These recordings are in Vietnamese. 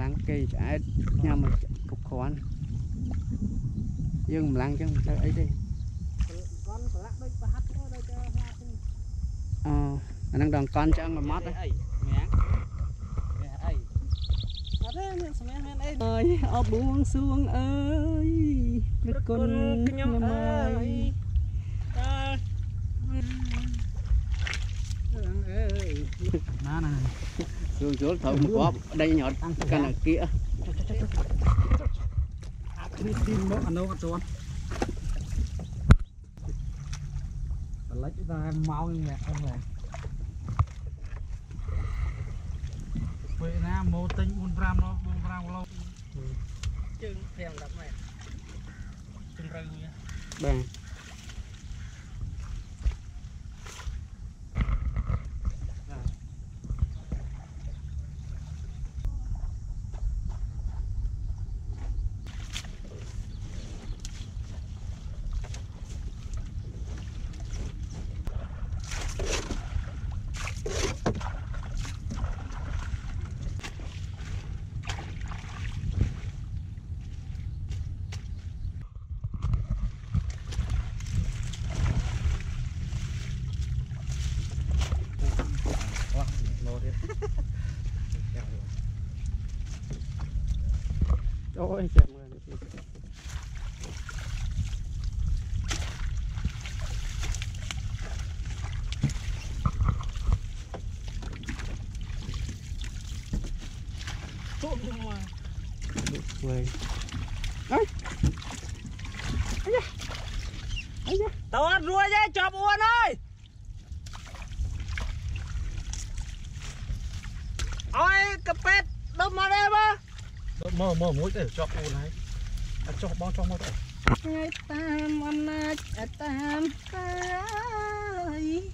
lăng cây trái nhau mà cục khoan dương lăng chứ không ấy đi anh đang đòn con cho mà mót đấy ơi ở buông xuống ơi con nhom ơi nó này xuống xuống thôi một bóp đây nhỏ cái này kia đi tìm nó ăn đâu ăn xuống lấy chúng ta máu như vậy không này vậy na mô tinh 4 nó 4 lâu chừng thèm đập này chừng rơi nha bang ôi chậm rồi ơi tao ăn ruồi đấy cho buồn ơi ôi cặp pet đâu mà đây mà mơ mũi để cho cô này cho bao trong mơ đấy ngày tam ăn na tam ơi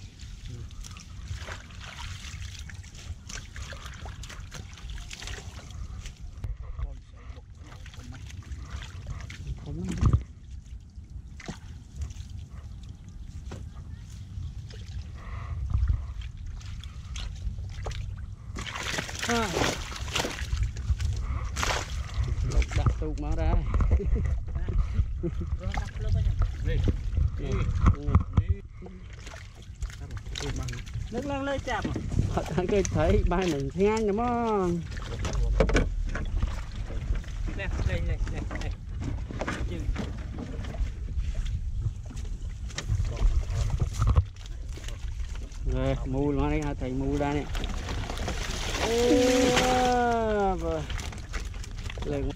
đặt tụt máu ra nước lên lên chạm thằng cái thấy ba mình ngang đúng không nè đây rồi mù nó đây thầy mù ra nè lên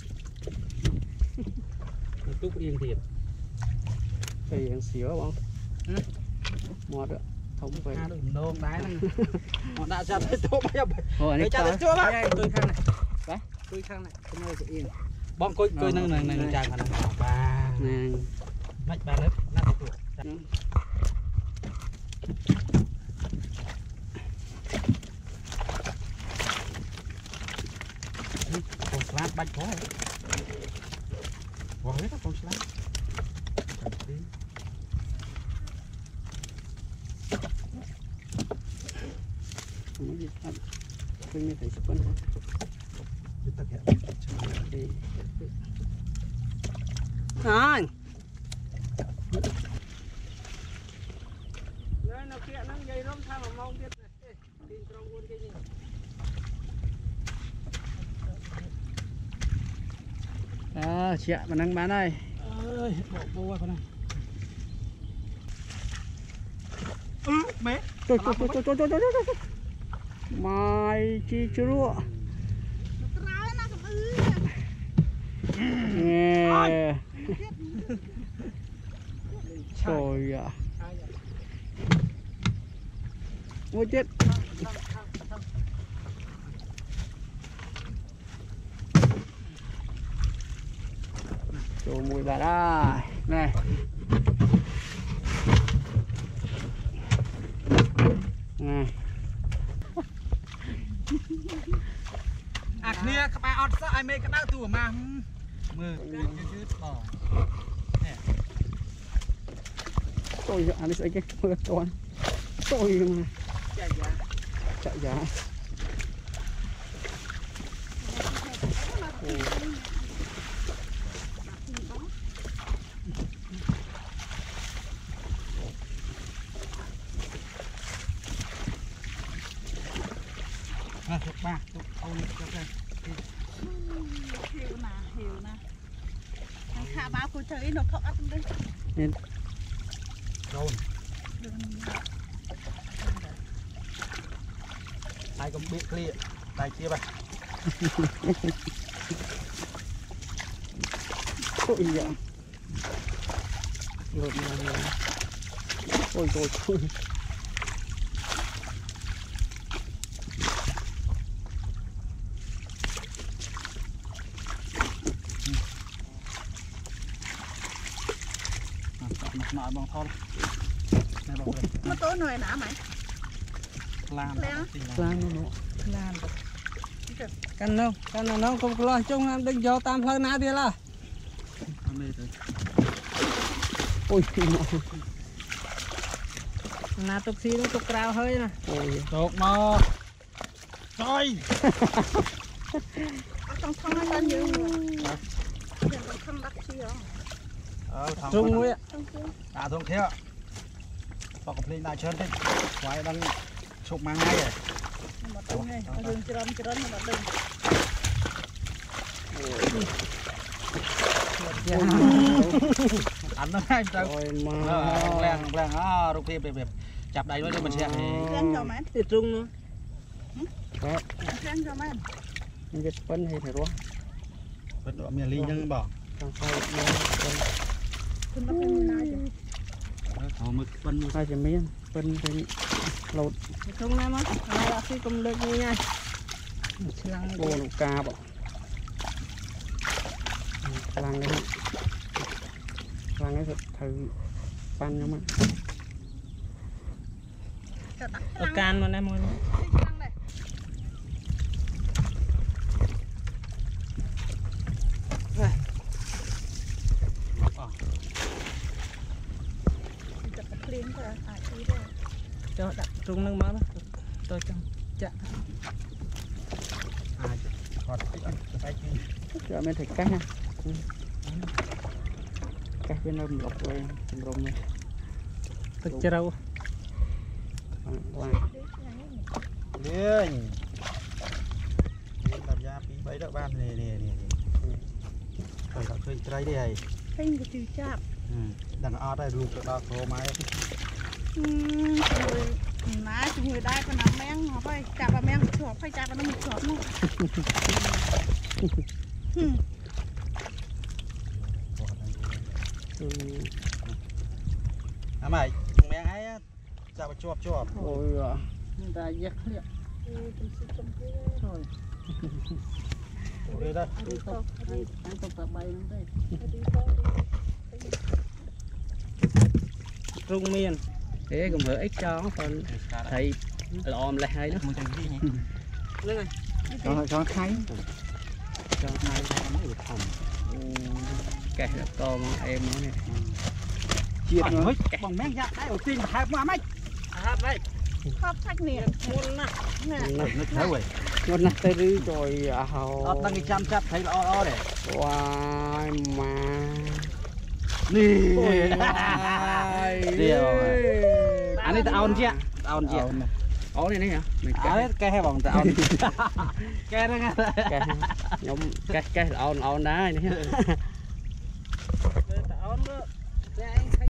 túc yên thiệt thì yên xíu không mọt đó không phải nôn đái này mọt đã ra tới chỗ bây giờ hồi cho tới chỗ bác tôi khăn này đấy tôi khăn này cái nơi yên bom coi nâng chàng vào ba mạch ba lớp năm tuổi con slab bạch có vào hết con slab không gì hết tôi như thấy sắp bắn hết rồi nơi nào kia nó dây lắm sao mà mong biết này tin trong quân cái gì đó chị ạ, mà đang bán đây ơi bộ qua con này mẹ trời mai chi chua nghe trời ạ ôi chết chỗ mùi bà đây này này kia các bạn sao ai mê cái đau tù mà mưa bỏ tôi ăn đi cái mưa toàn tôi mà chạy giá Chụp ba, chụp ôn chụp đây. Hiểu nè. Anh khá báo cô chơi nó phọc ấp đi. Rồi. Ai cũng biết clear, tay chia ba. Ôi dạ. Rồi mà. Ôi trời ơi. Nói bằng thon. Nó tối nơi nã mày. Làm. Làm nó. Làm. Căn nào nó không lo chung em đừng vô tam hơn nã đi là. Ôi nã tục xí nó tục rào hơi nè. Ôi tục mà. Rồi. Không nó lên nhiều người. Không bắt chi rồi. Trung nuôi ạ. À thông theo. Bọc cặp linh đại chân đi. Quái đang chụp mang ngay rồi. Mà tung ngay, đừng chron mà đừng. Ăn nó ngay sao? Rồi mà leng á, rục phim bẹp chập đầy nó cho mình xem. Leng cho mày. Thì trung nữa. Leng cho mày. Mình biết phân hay phải không? Phân độ miền linh nhưng bỏ. Không phải Phân bắt mình lại chứ. Mực phân hai chỉ miên phân thì lột không em á là khi cầm được như này cô lục ca bỏ làng đấy thử pan nhau mà can mà em ơi cho đặt trung nước mắm tôi trong chạ cho mình thịt cá nha cá bên đây lọc lên rồng này thịt trâu lên làm ra phí bấy đậu ban này phải đậu chơi trái đi này khinh của chữ chạp đằng ở đây lục được đào số máy má chúng người đây còn nằm men họ phải chạp vào men chọp phải chạp vào nó một chọp luôn mày men ấy chạp vào chọp ôi người ta dắt liệu rồi đây ăn tôm tạt bay luôn đây rung miên thế cũng hơi ít cho phần thầy lòm lại hay đó cho khay mới được phòng cái to mà em nó này chiết nó bằng mét ra cái đầu tiên hai mà mấy đây khóc sách nè muôn nè nó thấy rồi muôn nè tới đi rồi hầu đang cái chăm chắp thấy lo để wow mà nè anh ấy tao chưa tao chưa ó này hả mình cái hay bằng tao cái đó nghe cái nhóm cái on đá này nhá